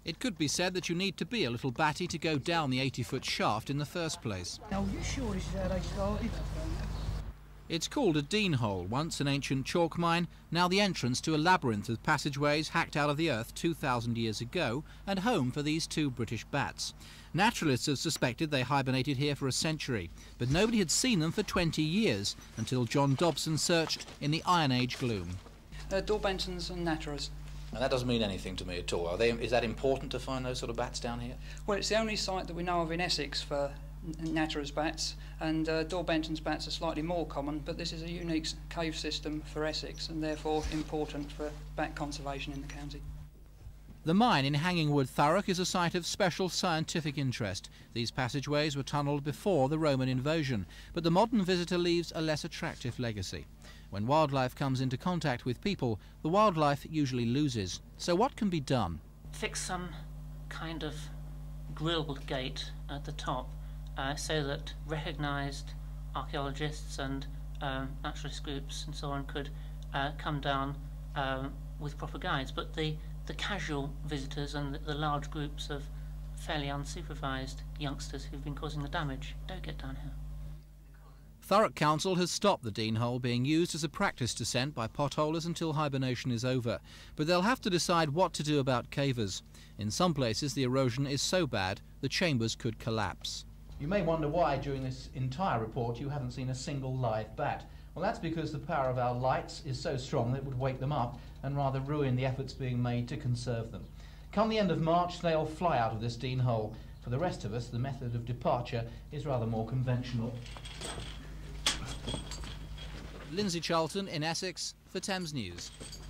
It could be said that you need to be a little batty to go down the 80-foot shaft in the first place. Now, you sure this is how they started? It's called a Dean hole, once an ancient chalk mine, now the entrance to a labyrinth of passageways hacked out of the earth 2,000 years ago, and home for these two British bats. Naturalists have suspected they hibernated here for a century, but nobody had seen them for 20 years, until John Dobson searched in the Iron Age gloom. Daubenton's and Natterers. And that doesn't mean anything to me at all. Is that important to find those sort of bats down here? Well, it's the only site that we know of in Essex for Natterers bats, and Daubenton's bats are slightly more common, but this is a unique cave system for Essex and therefore important for bat conservation in the county. The mine in Hangingwood, Thurrock, is a site of special scientific interest. These passageways were tunnelled before the Roman invasion, but the modern visitor leaves a less attractive legacy. When wildlife comes into contact with people, the wildlife usually loses. So what can be done? Fix some kind of grille gate at the top so that recognised archaeologists and naturalist groups and so on could come down with proper guides. But the casual visitors and the large groups of fairly unsupervised youngsters who've been causing the damage don't get down here. Thurrock Council has stopped the Dean hole being used as a practice descent by potholers until hibernation is over, but they'll have to decide what to do about cavers. In some places the erosion is so bad the chambers could collapse. You may wonder why during this entire report you haven't seen a single live bat. Well, that's because the power of our lights is so strong that it would wake them up and rather ruin the efforts being made to conserve them. Come the end of March they'll fly out of this Dean hole. For the rest of us the method of departure is rather more conventional. Lindsay Charlton in Essex for Thames News.